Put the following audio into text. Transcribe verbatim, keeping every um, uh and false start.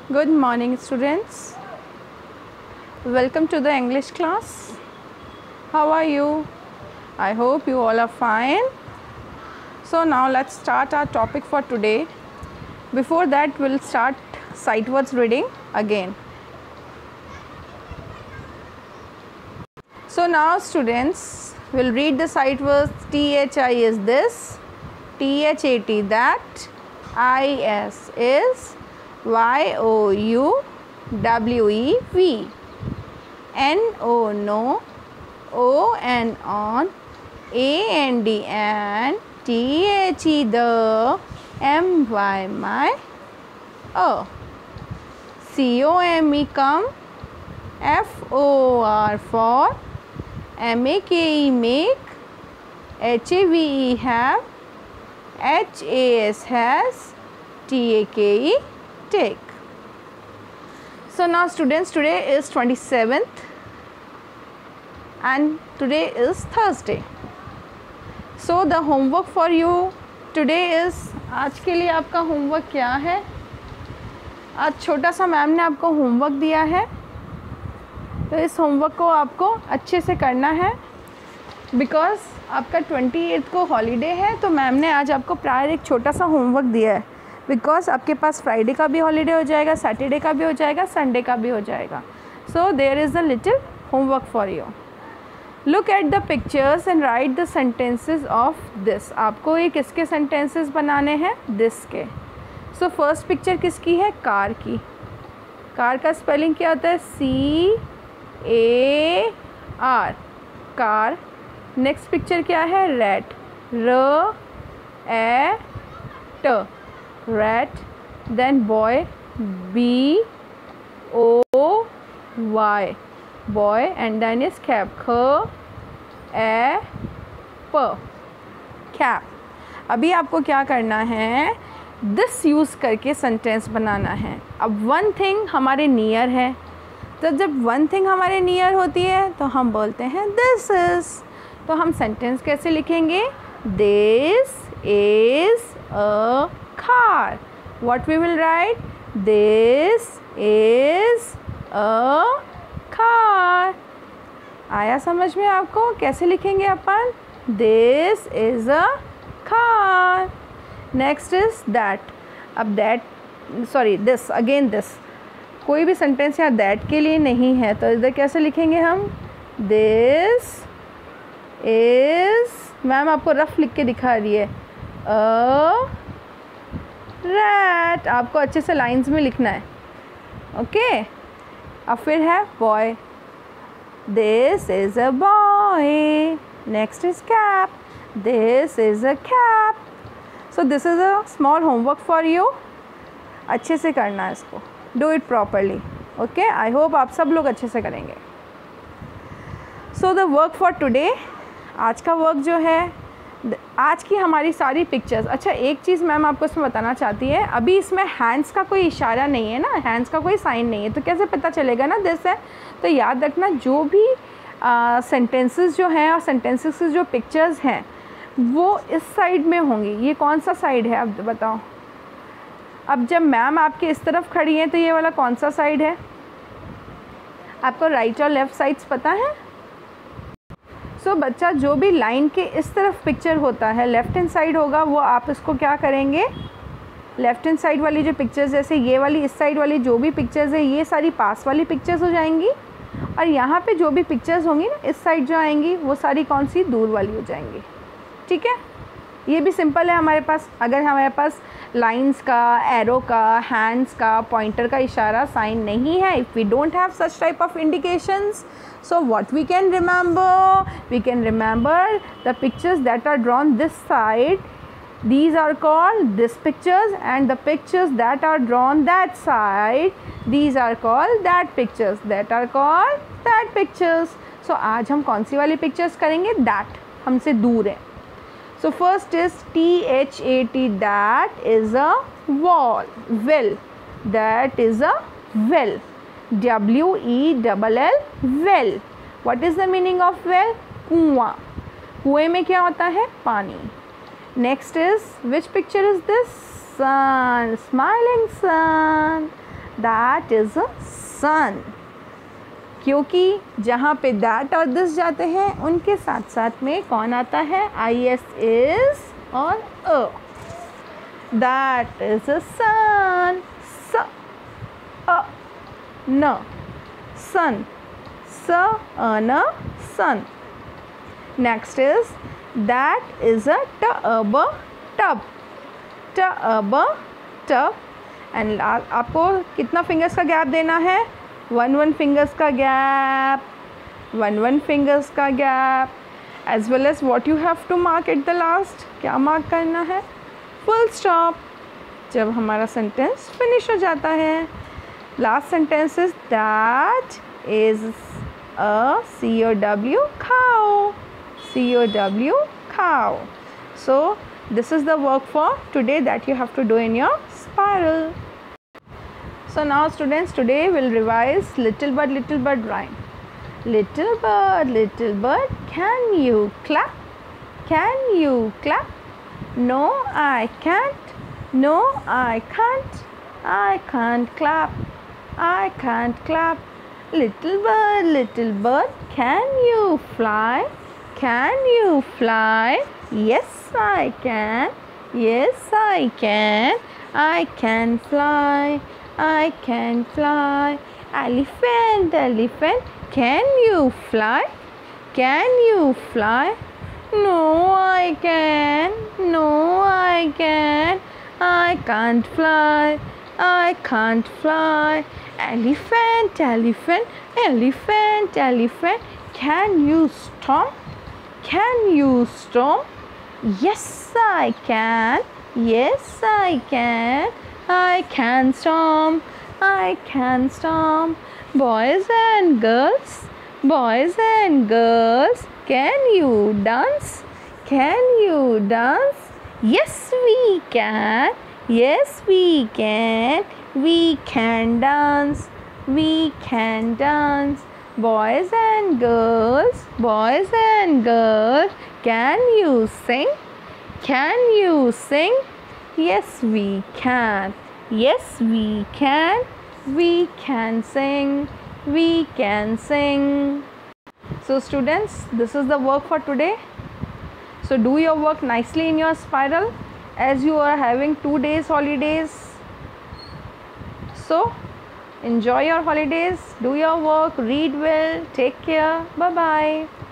Good morning, students. Welcome to the English class. How are you? I hope you all are fine. So now let's start our topic for today. Before that, we'll start sight words reading again. So now, students, we'll read the sight words. T H I is this, T H A T that, I S is, Y O U W E V, N O no, O N on, A N D and, T H E the, M Y my, O, C O M E come, F O R for, M A K E make, H A V E have, H A S has, T A K E take. So now, students, today is twenty-seventh and today is Thursday. So the homework for you today is, आज के लिए आपका homework क्या है? आज छोटा सा ma'am ने आपको होमवर्क दिया है, तो इस होमवर्क को आपको अच्छे से करना है बिकॉज़ आपका अट्ठाईस को हॉलीडे है। तो मैम ने आज आपको प्रायर एक छोटा सा होमवर्क दिया है बिकॉज़ आपके पास फ्राइडे का भी हॉलीडे हो जाएगा, सैटरडे का भी हो जाएगा, संडे का भी हो जाएगा। So there is a little homework for you. Look at the pictures and write the sentences of this. आपको ये किसके सेंटेंसेस बनाने हैं? दिस के। सो फर्स्ट पिक्चर किसकी है? कार की। कार का स्पेलिंग क्या होता है? C A R, car. Next picture क्या है? रैट, र ए ट, rat. Then boy, B O Y, boy. And then is cap, ख ए प, कैप। अभी आपको क्या करना है? दिस यूज़ करके सेंटेंस बनाना है। अब वन थिंग हमारे नियर है, तो जब वन थिंग हमारे नियर होती है तो हम बोलते हैं दिस इज़। तो हम सेंटेंस कैसे लिखेंगे? This is a car. What we will write? This is a car. आया समझ में आपको? कैसे लिखेंगे अपन? This is a car. Next is that. अब that, sorry this, again this. कोई भी सेंटेंस यहाँ दैट के लिए नहीं है, तो इधर कैसे लिखेंगे हम? दिस इज़, मैम आपको रफ लिख के दिखा रही है, अ रैट। आपको अच्छे से लाइंस में लिखना है, ओके। अब फिर है boy, this is a boy. Next is cap, this is a cap. So this is a small homework for you. अच्छे से करना है इसको, do it properly, okay. I hope आप सब लोग अच्छे से करेंगे। So the work for today, आज का वर्क जो है, आज की हमारी सारी पिक्चर्स। अच्छा, एक चीज़ मैम आपको इसमें बताना चाहती है, अभी इसमें हैंड्स का कोई इशारा नहीं है ना, हैंड्स का कोई साइन नहीं है, तो कैसे पता चलेगा ना दिस है। तो याद रखना, जो भी सेंटेंसेस जो हैं और सेंटेंसेस की जो पिक्चर्स हैं वो इस साइड में होंगी। ये कौन सा साइड है, अब बताओ। अब जब मैम आपके इस तरफ खड़ी हैं तो ये वाला कौन सा साइड है? आपको राइट और लेफ़्ट साइड्स पता है? सो so, बच्चा, जो भी लाइन के इस तरफ पिक्चर होता है, लेफ़्ट हैंड साइड होगा, वो आप इसको क्या करेंगे? लेफ़्ट हैंड साइड वाली जो पिक्चर्स, जैसे ये वाली, इस साइड वाली जो भी पिक्चर्स है, ये सारी पास वाली पिक्चर्स हो जाएंगी। और यहाँ पे जो भी पिक्चर्स होंगी ना, इस साइड जो आएंगी, वो सारी कौन सी? दूर वाली हो जाएंगी। ठीक है, ये भी सिंपल है हमारे पास। अगर हमारे पास लाइंस का, एरो का, हैंड्स का, पॉइंटर का इशारा साइन नहीं है, if we don't have such type of indications, so what we can remember? We can remember the pictures that are drawn this side. These are called this pictures, and the pictures that are drawn that side, these are called that pictures. That are called that pictures. So आज हम कौन सी वाली pictures करेंगे? That, हमसे दूर है। So first is T H A T, that is a wall, well, that is a well, W E L L, well. What is the meaning of well? कुआं। कुएं में क्या होता है? पानी। Next is, which picture is this? Sun, smiling sun. That is a sun, क्योंकि जहाँ पे दैट और दिस जाते हैं उनके साथ साथ में कौन आता है, आई एस, इज और अ। दैट इज़ अ सन, स अ न, सन, स अ न, sun. Next is that is a tub, tub, tub, tub. And आपको कितना फिंगर्स का गैप देना है, वन वन फिंगर्स का गैप, वन वन फिंगर्स का gap, as well as what you have to mark at the last, क्या mark करना है, फुल स्टॉप, जब हमारा सेंटेंस फिनिश हो जाता है। Last sentence is that is a C O W, cow, C O W, cow. So this is the work for today that you have to do in your spiral. So now students, today we'll revise little bird little bird rhyme. Little bird little bird, can you clap, can you clap? No I can't, no I can't, I can't clap, I can't clap. Little bird little bird, can you fly, can you fly? Yes I can, yes I can, I can fly, I can fly. Elephant elephant, can you fly, can you fly? No I can, no I can, I can't fly, I can't fly. Elephant elephant elephant elephant, can you stomp, can you stomp? Yes I can, yes I can, I can stomp, I can stomp. Boys and girls, boys and girls, can you dance, can you dance? Yes we can, yes we can, we can dance, we can dance. Boys and girls, boys and girls, can you sing, can you sing? Yes we can, yes we can, we can sing, we can sing. So students, this is the work for today. So do your work nicely in your spiral as you are having two days holidays. So enjoy your holidays, do your work, read well, take care, bye bye.